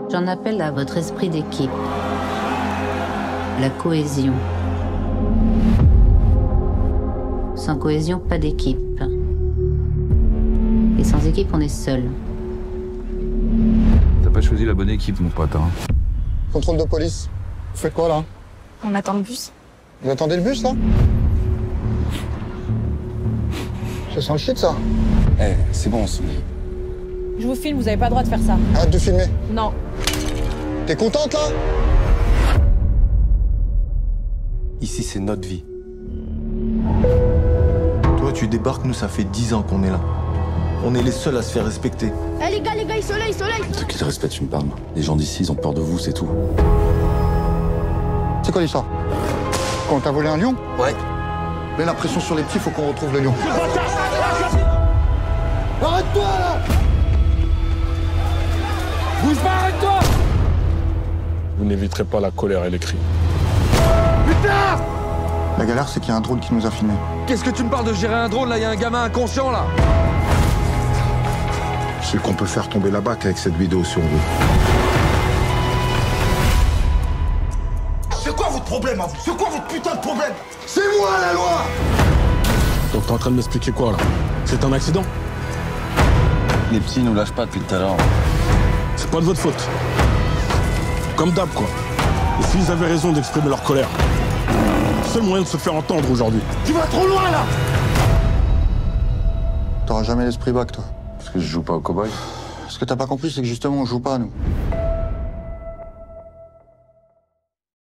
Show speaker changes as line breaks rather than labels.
J'en appelle à votre esprit d'équipe. La cohésion. Sans cohésion, pas d'équipe. Et sans équipe, on est seul.
T'as pas choisi la bonne équipe, mon pote, hein.
Contrôle de police. Vous faites quoi, là?
On attend le bus.
Vous attendez le bus, là? Ça sent le shit, ça.
Eh, c'est bon, Sophie.
Je vous filme, vous avez pas le droit de faire ça.
Arrête de filmer.
Non.
T'es contente, là?
Ici, c'est notre vie. Toi, tu débarques, nous, ça fait 10 ans qu'on est là. On est les seuls à se faire respecter.
Eh les gars, soleil!
Ceux qui te respectent, tu me parles. Les gens d'ici, ils ont peur de vous, c'est tout.
C'est quoi l'histoire? Quand on t'a volé un lion?
Ouais.
Mets la pression sur les petits, faut qu'on retrouve le lion. Arrête-toi, là!
Bouge pas, arrête-toi! Vous n'éviterez pas la colère et les cris.
Putain! La galère, c'est qu'il y a un drone qui nous a filmés.
Qu'est-ce que tu me parles de gérer un drone, là? Il y a un gamin inconscient, là!
C'est qu'on peut faire tomber la BAC avec cette vidéo si on veut.
C'est quoi votre problème, à vous? C'est quoi votre putain de problème? C'est moi, la loi!
Donc t'es en train de m'expliquer quoi, là? C'est un accident?
Les petits nous lâchent pas depuis tout à l'heure.
C'est pas de votre faute. Comme d'hab, quoi. Et s'ils avaient raison d'exprimer leur colère, seul moyen de se faire entendre aujourd'hui.
Tu vas trop loin, là!
T'auras jamais l'esprit bac, toi.
Parce que je joue pas au cow-boy.
Ce que t'as pas compris, c'est que justement, on joue pas, nous.